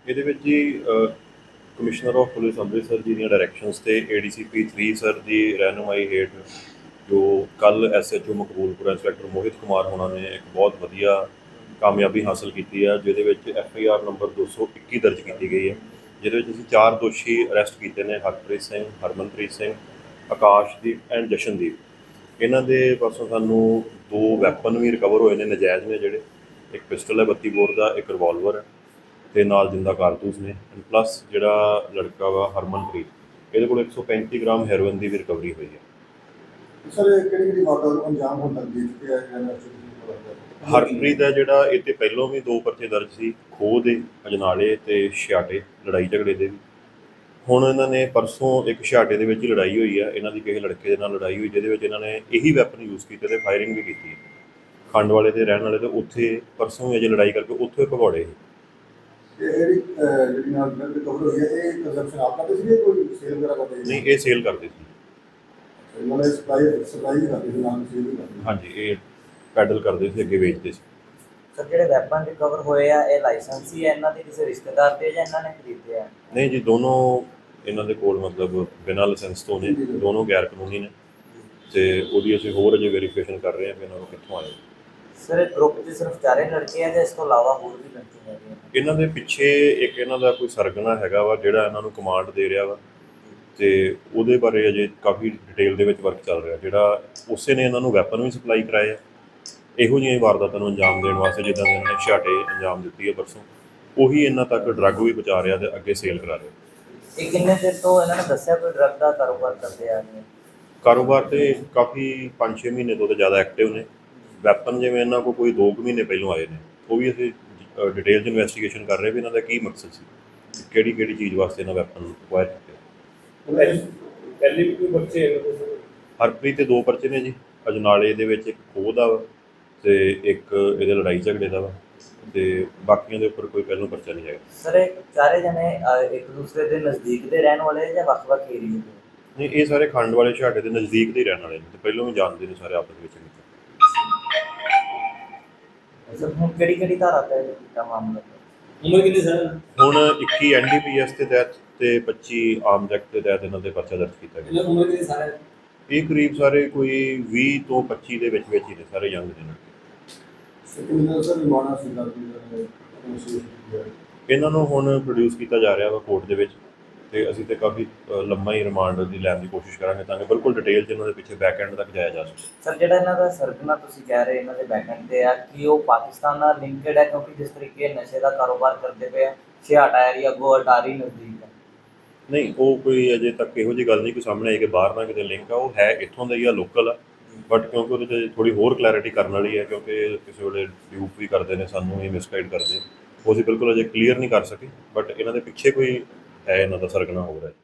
ਇਹਦੇ ਵਿੱਚ ਜੀ ਕਮਿਸ਼ਨਰ ਆਫ ਪੁਲਿਸ ਅੰਮ੍ਰਿਤਸਰ ਜੀ ਦੀਆਂ ਡਾਇਰੈਕਸ਼ਨਸ ਤੇ ADCP 3 ਸਰ ਦੀ ਰਹਿਨੁਮਾਈ ਹੇਠ ਜੋ ਕੱਲ੍ਹ SHO ਮਕਬੂਲਪੁਰ ਇੰਸਪੈਕਟਰ ਮੋਹਿਤ ਕੁਮਾਰ ਹੋਣਾ ਨੇ ਇੱਕ ਬਹੁਤ ਵਧੀਆ ਕਾਮਯਾਬੀ ਹਾਸਲ ਕੀਤੀ ਹੈ, ਜਿਹਦੇ ਵਿੱਚ FIR ਨੰਬਰ 221 ਦਰਜ ਕੀਤੀ ਗਈ ਹੈ, ਜਿਹਦੇ ਵਿੱਚ ਅਸੀਂ 4 ਦੋਸ਼ੀ ਅਰੈਸਟ ਕੀਤੇ ਨੇ: ਹਰਪ੍ਰੀਤ ਸਿੰਘ, ਹਰਮਨਪ੍ਰੀਤ ਸਿੰਘ, ਆਕਾਸ਼ਦੀਪ ਐਂਡ ਜਸ਼ਨਦੀਪ। ਇਹਨਾਂ ਦੇ ਪਾਸੋਂ ਸਾਨੂੰ 2 ਵੈਪਨ ਵੀ ਰਿਕਵਰ ਹੋਏ ਨੇ ਨਜਾਇਜ਼ ਨੇ, ਜਿਹੜੇ ਇੱਕ ਪਿਸਟਲ ਹੈ 32 ਬੋਰ ਦਾ, ਇੱਕ ਰਿਵਾਲਵਰ ਹੈ ਤੇ ਨਾਲ ਜਿੰਦਾ ਕਾਰਤੂਸ ਨੇ। ਪਲੱਸ ਜਿਹੜਾ ਲੜਕਾ ਵਾ ਹਰਮਨਪ੍ਰੀਤ, ਇਹਦੇ ਕੋਲ 135 ਗ੍ਰਾਮ ਹੈਰੋਇਨ ਦੀ ਵੀ ਰਿਕਵਰੀ ਹੋਈ ਹੈ। ਸਰ ਕਿਹੜੀ ਵਾਰਦਾਤ ਨੂੰ ਅੰਜਾਮ ਹੋਣ ਤੱਕ ਦੇ ਚੁੱਕੇ ਹੈ? ਹਰਪ੍ਰੀਤ ਹੈ ਜਿਹੜਾ, ਇਹ ਤੇ ਪਹਿਲੋਂ ਵੀ 2 ਪਰਚੇ ਦਰਜ ਸੀ, ਖੋਹ ਦੇ, ਅਜਨਾਲੇ ਤੇ ਛਿਆਟੇ ਲੜਾਈ ਝਗੜੇ ਦੇ ਵੀ। ਹੁਣ ਇਹਨਾਂ ਨੇ ਪਰਸੋਂ ਇੱਕ ਛਿਆਟੇ ਦੇ ਵਿੱਚ ਹੀ ਲੜਾਈ ਹੋਈ ਹੈ, ਇਹਨਾਂ ਦੀ ਕਿਸੇ ਲੜਕੇ ਦੇ ਨਾਲ ਲੜਾਈ ਹੋਈ, ਜਿਹਦੇ ਵਿੱਚ ਇਹਨਾਂ ਨੇ ਇਹੀ ਵੈਪਨ ਯੂਜ਼ ਕੀਤੇ ਤੇ ਫਾਇਰਿੰਗ ਵੀ ਕੀਤੀ। ਖੰਡ ਵਾਲੇ ਦੇ ਰਹਿਣ ਵਾਲੇ ਤੇ ਉੱਥੇ ਪਰਸੋਂ ਵੀ ਅਜੇ ਲੜਾਈ ਕਰਕੇ ਉੱਥੇ ਭਗੌੜੇ ਸੀ। ਨਹੀਂ, ਇਹ ਸੇਲ ਕਰਦੇ ਸੀ। ਹਾਂਜੀ, ਇਹ ਪੈਡਲ ਕਰਦੇ ਸੀ, ਅੱਗੇ ਵੇਚਦੇ ਸੀ। ਸਰ ਜਿਹੜੇ ਵੈਪਨ ਰਿਕਵਰ ਹੋਏ ਆ, ਇਹ ਲਾਇਸੈਂਸੀ ਹੈ ਇਹਨਾਂ ਦੇ, ਕਿਸੇ ਰਿਸ਼ਤੇਦਾਰ ਦੇ ਜਾਂ ਇਹਨਾਂ ਨੇ ਖਰੀਦੇ ਆ? ਨਹੀਂ ਜੀ, ਦੋਨੋਂ ਇਹਨਾਂ ਦੇ ਕੋਲ ਮਤਲਬ ਬਿਨਾਂ ਲਾਇਸੈਂਸ ਤੋਂ ਨੇ, ਦੋਨੋਂ ਗੈਰ ਕਾਨੂੰਨੀ ਨੇ ਤੇ ਉਹਦੀ ਅਸੀਂ ਹੋਰ ਅਜੇ ਵੈਰੀਫਿਕੇਸ਼ਨ ਕਰ ਰਹੇ ਹਾਂ ਕਿ ਇਹਨਾਂ ਨੂੰ ਕਿੱਥੋਂ ਆਏ। ਸਰ ਗਰੁੱਪ 'ਚ ਸਿਰਫ 4 ਲੜਕੇ ਆ ਜਾਂ ਇਸ ਤੋਂ ਇਲਾਵਾ ਹੋਰ ਵੀ ਲੜਕੇ ਹੈਗੇ? ਇਹਨਾਂ ਦੇ ਪਿੱਛੇ ਇੱਕ ਇਹਨਾਂ ਦਾ ਕੋਈ ਸਰਗਨਾ ਹੈਗਾ ਵਾ, ਜਿਹੜਾ ਇਹਨਾਂ ਨੂੰ ਕਮਾਂਡ ਦੇ ਰਿਹਾ ਵਾ, ਤੇ ਉਹਦੇ ਬਾਰੇ ਅਜੇ ਕਾਫੀ ਡਿਟੇਲ ਦੇ ਵਿੱਚ ਵਰਕ ਚੱਲ ਰਿਹਾ, ਜਿਹੜਾ ਉਸੇ ਨੇ ਇਹਨਾਂ ਨੂੰ ਵੈਪਨ ਵੀ ਸਪਲਾਈ ਕਰਾਏ ਆ ਇਹੋ ਜਿਹੀਆਂ ਵਾਰਦਾਤਾਂ ਨੂੰ ਅੰਜਾਮ ਦੇਣ ਵਾਸਤੇ, ਜਿੱਦਾਂ ਦੇ ਇਹਨਾਂ ਨੇ ਛਾਟੇ ਅੰਜਾਮ ਦਿੱਤੀ ਹੈ ਪਰਸੋਂ, ਉਹੀ ਇਹਨਾਂ ਤੱਕ ਡਰੱਗ ਵੀ ਪਹੁੰਚਾ ਰਿਹਾ ਤੇ ਅੱਗੇ ਸੇਲ ਕਰਾ ਰਿਹਾ। ਇਹ ਕਿੰਨੇ ਚਿਰ ਤੋਂ ਇਹਨਾਂ ਨੇ ਦੱਸਿਆ ਕੋਈ ਡਰੱਗ ਦਾ ਕਾਰੋਬਾਰ ਕਰਦੇ ਆ? ਕਾਰੋਬਾਰ ਤੇ ਕਾਫੀ 5-6 ਮਹੀਨੇ ਤੋਂ ਜ਼ਿਆਦਾ ਐਕਟਿਵ ਨੇ। ਵੈਪਨ ਜਿਵੇਂ ਇਹਨਾਂ ਕੋਲ ਕੋਈ 2 ਮਹੀਨੇ ਪਹਿਲੋਂ ਆਏ ਨੇ, ਉਹ ਵੀ ਅਸੀਂ ਡਿਟੇਲ 'ਚ ਇਨਵੈਸਟੀਗੇਸ਼ਨ ਕਰ ਰਹੇ ਵੀ ਇਹਨਾਂ ਦਾ ਕੀ ਮਕਸਦ ਸੀ, ਕਿਹੜੀ ਚੀਜ਼ ਵਾਸਤੇ ਇਹਨਾਂ ਵੈਪਨ ਅਕਵਾਇਰ ਕੀਤੇ। ਪਹਿਲੇ ਵੀ ਕੋਈ ਬੱਚੇ? ਹਰਪ੍ਰੀਤ ਤੇ 2 ਪਰਚੇ ਨੇ ਜੀ, ਅਜਨਾਲੇ ਦੇ ਵਿੱਚ ਇੱਕ ਖੋਹ ਦਾ ਵਾ ਤੇ ਇੱਕ ਇਹਦੇ ਲੜਾਈ ਝਗੜੇ ਦਾ ਵਾ, ਤੇ ਬਾਕੀਆਂ ਦੇ ਉੱਪਰ ਕੋਈ ਪਹਿਲੋਂ ਪਰਚਾ ਨਹੀਂ ਹੈਗਾ। ਸਰ ਇਹ 4 ਜਣੇ ਇੱਕ ਦੂਸਰੇ ਦੇ ਨਜ਼ਦੀਕ ਦੇ ਰਹਿਣ ਵਾਲੇ ਜਾਂ ਵੱਖ-ਵੱਖ ਏਰੀਏ ਦੇ? ਨਹੀਂ, ਇਹ ਸਾਰੇ ਖੰਡ ਵਾਲੇ ਛਾਟੇ ਦੇ ਨਜ਼ਦੀਕ ਦੇ ਹੀ ਰਹਿਣ ਵਾਲੇ ਨੇ ਤੇ ਪਹਿਲੋਂ ਵੀ ਜਾਣਦੇ ਨੇ ਸਾਰੇ ਆਪਸ ਵਿੱਚ। ਸਰ ਹੁਣ ਕਿਹੜੀ ਧਾਰਾ ਤੇ ਕੀਤਾ ਮਾਮਲਾ? ਉਮਰ ਕਿੰਨੀ ਸਰ? ਹੁਣ 21 NDPS ਦੇ ਤਹਿਤ ਤੇ 25 ਆਰਮਜ਼ ਐਕਟ ਦੇ ਤਹਿਤ ਇਹਨਾਂ ਦੇ ਪਰਚਾ ਦਰਜ ਕੀਤਾ ਗਿਆ। ਉਮਰ ਕਿੰਨੀ ਸਾਰੇ? ਇਹ ਕਰੀਬ ਸਾਰੇ ਕੋਈ 20 ਤੋਂ 25 ਦੇ ਵਿੱਚ ਹੀ ਨੇ, ਸਾਰੇ ਯੰਗ ਨੇ। ਇਹਨਾਂ ਨੂੰ ਹੁਣ ਪ੍ਰੋਡਿਊਸ ਕੀਤਾ ਜਾ ਰਿਹਾ ਵਾ ਕੋਰਟ ਦੇ ਵਿੱਚ, ਤੇ ਅਸੀਂ ਤੇ ਕਾਫੀ ਲੰਮਾ ਹੀ ਰਿਮਾਂਡ ਦੀ ਲੈਣ ਦੀ ਕੋਸ਼ਿਸ਼ ਕਰਾਂਗੇ ਤਾਂ ਕਿ ਬਿਲਕੁਲ ਡਿਟੇਲ 'ਚ ਇਹਨਾਂ ਦੇ ਪਿੱਛੇ ਬੈਕ ਐਂਡ ਤੱਕ ਜਾਇਆ ਜਾ ਸਕੇ। ਸਰ ਜਿਹੜਾ ਇਹਨਾਂ ਦਾ ਸਰਗਨਾ ਤੁਸੀਂ ਕਹਿ ਰਹੇ ਇਹਨਾਂ ਦੇ ਬੈਕ ਐਂਡ ਤੇ ਆ, ਕਿ ਉਹ ਪਾਕਿਸਤਾਨ ਨਾਲ ਲਿੰਕਡ ਹੈ? ਕਿਉਂਕਿ ਜਿਸ ਤਰੀਕੇ ਨਸ਼ੇ ਦਾ ਕਾਰੋਬਾਰ ਕਰਦੇ ਪਏ ਆ, ਛਿਆਟਾ ਏਰੀਆ ਅੱਗੋਂ ਅਟਾਰੀ ਨਜ਼ਦੀਕ ਹੈ। ਨਹੀਂ, ਉਹ ਕੋਈ ਅਜੇ ਤੱਕ ਇਹੋ ਜਿਹੀ ਗੱਲ ਨਹੀਂ ਕੋਈ ਸਾਹਮਣੇ ਆਈ ਕਿ ਬਾਹਰ ਨਾਲ ਕਿਤੇ ਲਿੰਕ ਆ। ਉਹ ਹੈ ਇੱਥੋਂ ਦਾ ਹੀ ਆ, ਲੋਕਲ ਆ, ਬਟ ਕਿਉਂਕਿ ਉਹਦੇ 'ਚ ਥੋੜ੍ਹੀ ਹੋਰ ਕਲੈਰਿਟੀ ਕਰਨ ਵਾਲੀ ਹੈ, ਕਿਉਂਕਿ ਕਿਸੇ ਵੇਲੇ ਡਿਊਪ ਵੀ ਕਰਦੇ ਨੇ ਸਾਨੂੰ, ਇਹ ਮਿਸਗਾਈਡ ਕਰਦੇ, ਉਹ ਅਸੀਂ ਬਿਲਕੁਲ ਅਜੇ ਕਲੀਅਰ ਨਹੀਂ ਕਰ ਸਕੇ, ਬਟ ਇਹਨਾਂ ਦੇ ਪਿੱਛੇ ਕੋਈ ਹੈ, ਇਹਨਾਂ ਦਾ ਸਰਗਨਾ ਹੋ ਰਿਹਾ।